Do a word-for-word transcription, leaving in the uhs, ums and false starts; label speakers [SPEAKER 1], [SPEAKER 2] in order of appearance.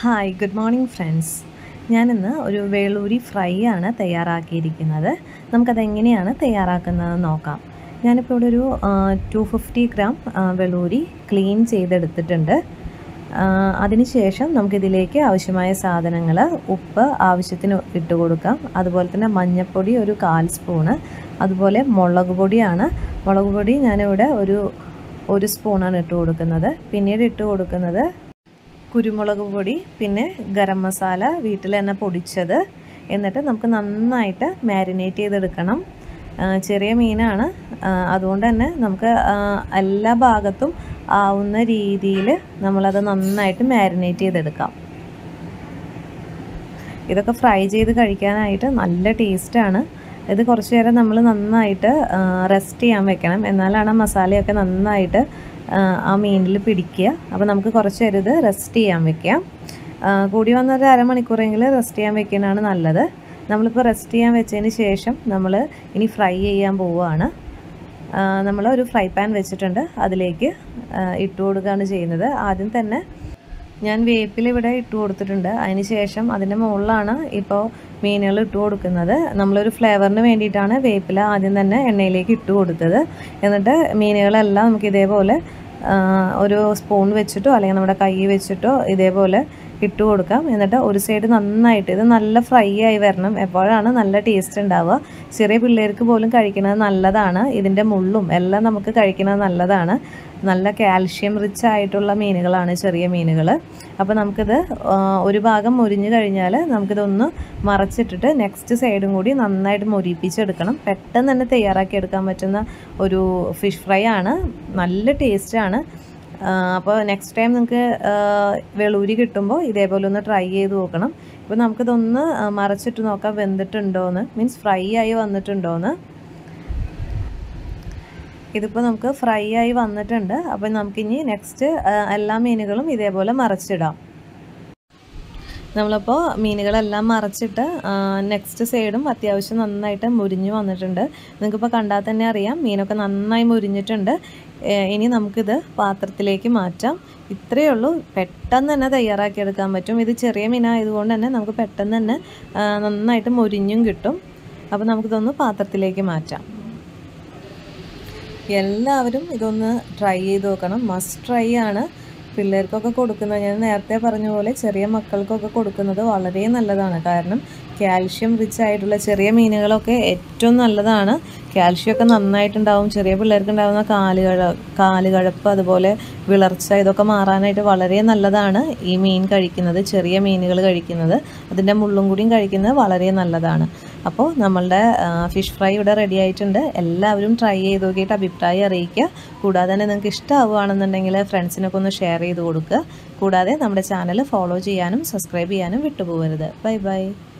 [SPEAKER 1] Hi good morning friends. ഞാനിന്ന് ഒരു വേളൂരി fry ആണ് തയ്യാറാക്കിയിരിക്കുന്നത്. നമുക്കതെങ്ങനെയാണ് തയ്യാറാക്കുന്നതെന്ന് നോക്കാം. ഞാനിപ്പോൾ ഇവിടെ ഒരു ടു ഫിഫ്റ്റി ഗ്രാം വെളൂരി ക്ലീൻ ചെയ്തെടുത്തിട്ടുണ്ട്. അതിനുശേഷം നമുക്കിതിലേക്ക് ആവശ്യമായ സാധനങ്ങൾ, ഉപ്പ് ആവശ്യത്തിന് ഇട്ട് കൊടുക്കാം. അതുപോലെ തന്നെ മഞ്ഞൾപ്പൊടി ഒരു കാൽ സ്പൂണ്, അതുപോലെ മുളക് പൊടിയാണ്. മുളക് പൊടി ഞാനിവിടെ ഒരു ഒരു സ്പൂണാണ് ഇട്ട് കൊടുക്കുന്നത്. പിന്നീട് ഇട്ട് കൊടുക്കുന്നത് കുരുമുളക് പൊടി, പിന്നെ ഗരം മസാല വീട്ടിൽ തന്നെ പൊടിച്ചത്. എന്നിട്ട് നമുക്ക് നന്നായിട്ട് മാരിനേറ്റ് ചെയ്തെടുക്കണം. ചെറിയ മീനാണ്, അതുകൊണ്ട് തന്നെ നമുക്ക് എല്ലാ ഭാഗത്തും ആവുന്ന രീതിയിൽ നമ്മളത് നന്നായിട്ട് മാരിനേറ്റ് ചെയ്തെടുക്കാം. ഇതൊക്കെ ഫ്രൈ ചെയ്ത് കഴിക്കാനായിട്ട് നല്ല ടേസ്റ്റാണ്. ഇത് കുറച്ച് നേരം നമ്മൾ നന്നായിട്ട് റെസ്റ്റ് ചെയ്യാൻ വെക്കണം, എന്നാലാണ് ആ മസാലയൊക്കെ നന്നായിട്ട് ആ മീനിൽ പിടിക്കുക. അപ്പോൾ നമുക്ക് കുറച്ച് നേരം ഇത് റെസ്റ്റ് ചെയ്യാൻ വെക്കാം. കൂടി വന്നൊരു അരമണിക്കൂറെങ്കിലും റെസ്റ്റ് ചെയ്യാൻ വെക്കുന്നതാണ് നല്ലത്. നമ്മളിപ്പോൾ റെസ്റ്റ് ചെയ്യാൻ വെച്ചതിന് ശേഷം നമ്മൾ ഇനി ഫ്രൈ ചെയ്യാൻ പോവുകയാണ്. നമ്മൾ ഒരു ഫ്രൈ പാൻ വെച്ചിട്ടുണ്ട്, അതിലേക്ക് ഇട്ട് കൊടുക്കുകയാണ് ചെയ്യുന്നത്. ആദ്യം തന്നെ ഞാൻ വേപ്പില ഇവിടെ ഇട്ട് കൊടുത്തിട്ടുണ്ട്. അതിന് ശേഷം അതിൻ്റെ മുകളിലാണ് ഇപ്പോൾ മീനുകൾ ഇട്ട് കൊടുക്കുന്നത്. നമ്മളൊരു ഫ്ലേവറിന് വേണ്ടിയിട്ടാണ് വേപ്പില ആദ്യം തന്നെ എണ്ണയിലേക്ക് ഇട്ട് കൊടുത്തത്. എന്നിട്ട് മീനുകളെല്ലാം നമുക്ക് ഇതേപോലെ ഒരു സ്പൂൺ വെച്ചിട്ടോ അല്ലെങ്കിൽ നമ്മുടെ കൈ വെച്ചിട്ടോ ഇതേപോലെ ഇട്ട് കൊടുക്കാം. എന്നിട്ട് ഒരു സൈഡ് നന്നായിട്ട് ഇത് നല്ല ഫ്രൈ ആയി വരണം. എപ്പോഴാണ് നല്ല ടേസ്റ്റ് ഉണ്ടാവുക. ചെറിയ പിള്ളേർക്ക് പോലും കഴിക്കുന്നത് നല്ലതാണ്. ഇതിൻ്റെ മുള്ളും എല്ലാം നമുക്ക് കഴിക്കുന്നത് നല്ലതാണ്. നല്ല കാൽഷ്യം റിച്ച് ആയിട്ടുള്ള മീനുകളാണ് ചെറിയ മീനുകൾ. അപ്പോൾ നമുക്കിത് ഒരു ഭാഗം മുരിഞ്ഞ് കഴിഞ്ഞാൽ നമുക്കിതൊന്ന് മറച്ചിട്ടിട്ട് നെക്സ്റ്റ് സൈഡും കൂടി നന്നായിട്ട് മൊരിപ്പിച്ചെടുക്കണം. പെട്ടെന്ന് തന്നെ തയ്യാറാക്കി എടുക്കാൻ പറ്റുന്ന ഒരു ഫിഷ് ഫ്രൈ ആണ്. നല്ല ടേസ്റ്റാണ്. അപ്പോൾ നെക്സ്റ്റ് ടൈം നിങ്ങൾക്ക് വെളൂരി കിട്ടുമ്പോൾ ഇതേപോലെ ഒന്ന് ട്രൈ ചെയ്ത് നോക്കണം. ഇപ്പോൾ നമുക്കിതൊന്ന് മറച്ചിട്ട് നോക്കാം വെന്തിട്ടുണ്ടോയെന്ന്, മീൻസ് ഫ്രൈ ആയി വന്നിട്ടുണ്ടോയെന്ന്. ഇതിപ്പോൾ നമുക്ക് ഫ്രൈ ആയി വന്നിട്ടുണ്ട്. അപ്പോൾ നമുക്കിനി നെക്സ്റ്റ് എല്ലാ മീനുകളും ഇതേപോലെ മറച്ചിടാം. നമ്മളിപ്പോൾ മീനുകളെല്ലാം മറച്ചിട്ട് നെക്സ്റ്റ് സൈഡും അത്യാവശ്യം നന്നായിട്ട് മുരിഞ്ഞ് വന്നിട്ടുണ്ട്. നിങ്ങൾക്കിപ്പോൾ കണ്ടാൽ തന്നെ അറിയാം മീനൊക്കെ നന്നായി മുരിഞ്ഞിട്ടുണ്ട്. ഇനി നമുക്കിത് പാത്രത്തിലേക്ക് മാറ്റാം. ഇത്രയേ ഉള്ളൂ, പെട്ടെന്ന് തന്നെ തയ്യാറാക്കിയെടുക്കാൻ പറ്റും. ഇത് ചെറിയ മീനായതുകൊണ്ട് തന്നെ നമുക്ക് പെട്ടെന്ന് തന്നെ നന്നായിട്ട് മുരിഞ്ഞും കിട്ടും. അപ്പോൾ നമുക്കിതൊന്ന് പാത്രത്തിലേക്ക് മാറ്റാം. എല്ലാവരും ഇതൊന്ന് ട്രൈ ചെയ്ത് നോക്കണം. മസ്റ്റ് ട്രൈ ആണ്. പിള്ളേർക്കൊക്കെ കൊടുക്കുന്നത്, ഞാൻ നേരത്തെ പറഞ്ഞ പോലെ ചെറിയ മക്കൾക്കൊക്കെ കൊടുക്കുന്നത് വളരെ നല്ലതാണ്. കാരണം കാൽഷ്യം റിച്ച് ആയിട്ടുള്ള ചെറിയ മീനുകളൊക്കെ ഏറ്റവും നല്ലതാണ്. കാൽഷ്യമൊക്കെ നന്നായിട്ടുണ്ടാവും. ചെറിയ പിള്ളേർക്ക് ഉണ്ടാകുന്ന കാലുകഴ കാലുകഴപ്പ് അതുപോലെ വിളർച്ച ഇതൊക്കെ മാറാനായിട്ട് വളരെ നല്ലതാണ് ഈ മീൻ കഴിക്കുന്നത്, ചെറിയ മീനുകൾ കഴിക്കുന്നത്. അതിൻ്റെ മുള്ളും കൂടിയും കഴിക്കുന്നത് വളരെ നല്ലതാണ്. അപ്പോൾ നമ്മളുടെ ഫിഷ് ഫ്രൈ ഇവിടെ റെഡി ആയിട്ടുണ്ട്. എല്ലാവരും ട്രൈ ചെയ്ത് നോക്കിയിട്ട് അഭിപ്രായം അറിയിക്കുക. കൂടാതെ തന്നെ നിങ്ങൾക്ക് ഇഷ്ടമാവുകയാണെന്നുണ്ടെങ്കിൽ ഫ്രണ്ട്സിനൊക്കെ ഒന്ന് ഷെയർ ചെയ്ത് കൊടുക്കുക. കൂടാതെ നമ്മുടെ ചാനൽ ഫോളോ ചെയ്യാനും സബ്സ്ക്രൈബ് ചെയ്യാനും വിട്ടുപോകരുത്. Bye bye.